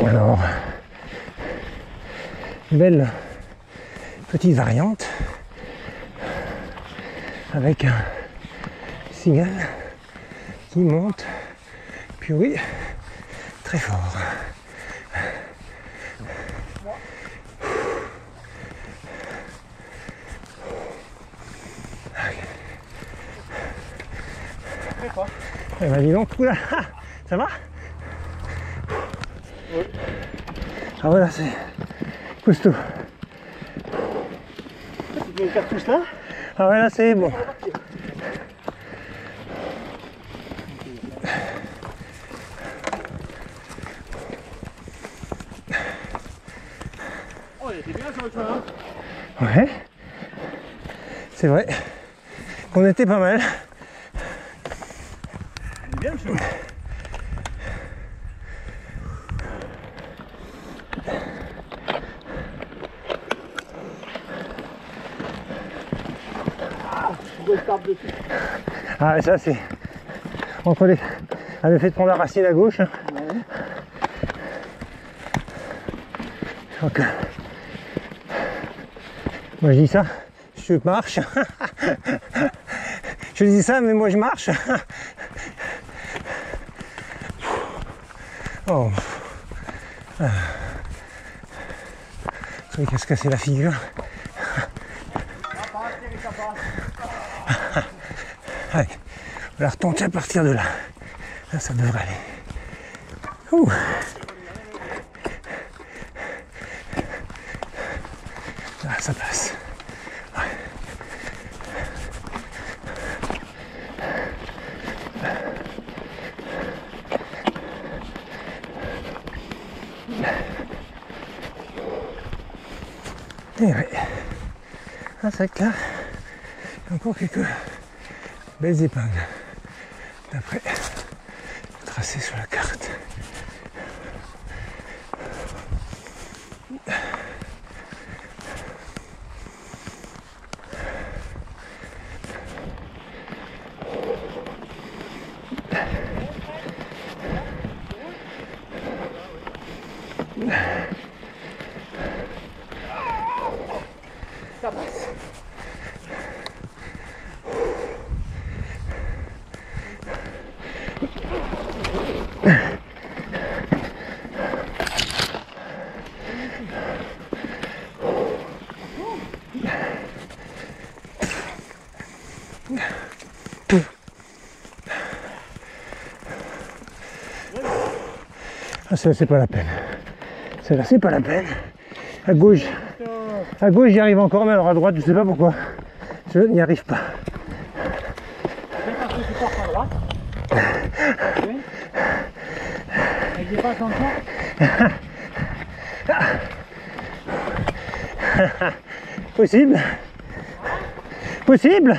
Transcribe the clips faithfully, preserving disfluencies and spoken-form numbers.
Alors, belle petite variante avec un cigale qui monte, puis oui, très fort. Eh ben dis donc, oula, ça va? Oui. Ah voilà, c'est costaud. Tu mets une cartouche là? Ah ouais, là c'est bon. Oh, il était bien sur le chemin. Ouais, c'est vrai qu'on était pas mal. Il est bien le chemin. Ah ça c'est entre les... Elle avait fait de prendre la racine à gauche. Ouais. Donc, moi je dis ça, je marche. Je dis ça mais moi je marche. Oh. Ah. C'est vrai qu'elle se cassait la figure. Allez, on va la retenter à partir de là. Là, ça devrait aller. Ouh. Là, ça passe. Ouais. Et ouais. Ah, c'est vrai que là, il y a encore quelques belles épingles d'après le tracé sur la carte. Ça passe. Ah, ça c'est pas la peine. Celle-là c'est pas la peine. À gauche, à gauche j'y arrive encore, mais alors à droite je sais pas pourquoi. Je n'y arrive pas. Parce que tu pars à droite. Oui. Avec des passes encore. Possible. Possible.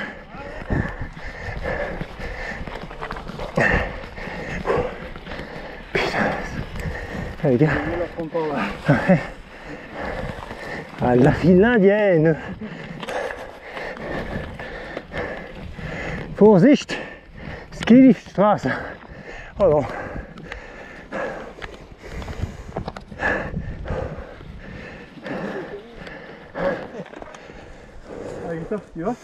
Ah, les gars. Ouais. Ah, la file indienne. Vorsicht, Skiliftstraße. Oh non. Allez, Christophe, tu vas?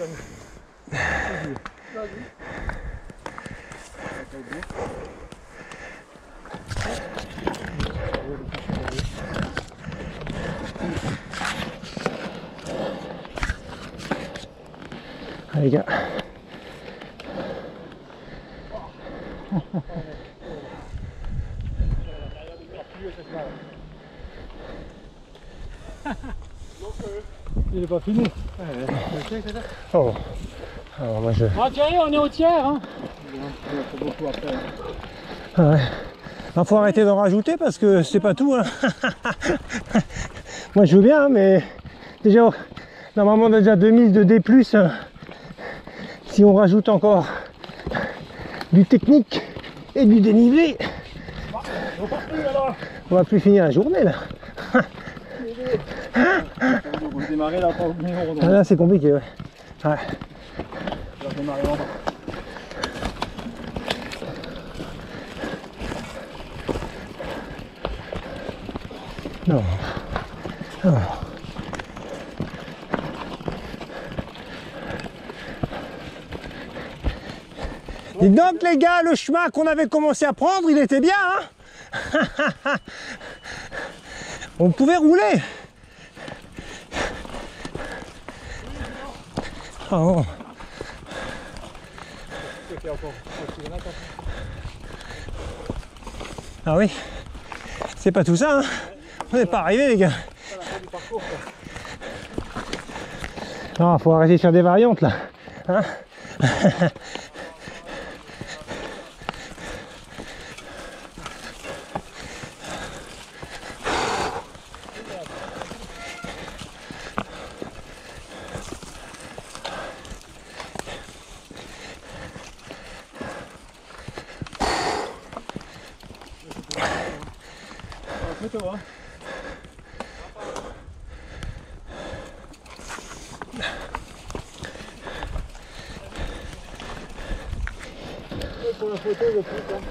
Ah, les gars. Il est pas fini. Oh. Alors moi je... Ah Thierry, on est au tiers hein. Il beaucoup après. Ah ouais. Il faut arrêter d'en rajouter parce que c'est pas tout. Hein. Moi je veux bien, mais déjà normalement on a déjà deux mille de D plus. Si on rajoute encore du technique et du dénivelé, on va plus finir la journée là. On va démarrer là, ah, là c'est compliqué, ouais. Ouais. On va démarrer en bas. Non. Non. Dites donc les gars, le chemin qu'on avait commencé à prendre, il était bien, hein. On pouvait rouler. Oh. Ah oui, c'est pas tout ça, hein. On n'est pas arrivé les gars. Non, faut arrêter de faire des variantes là, hein. Mets-toi. Pour la photo, le plus, hein.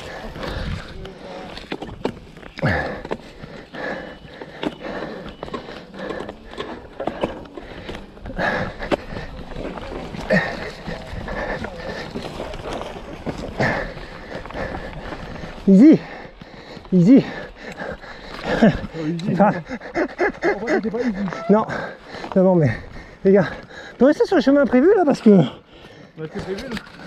Easy, easy. Easy. Ah. C'était pas easy. Non, non, non, mais les gars, on peut rester sur le chemin prévu là parce que. Bah, c'est prévu là.